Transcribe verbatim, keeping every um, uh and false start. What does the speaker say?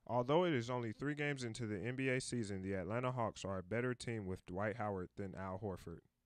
Although it is only three games into the N B A season, the Atlanta Hawks are a better team with Dwight Howard than Al Horford.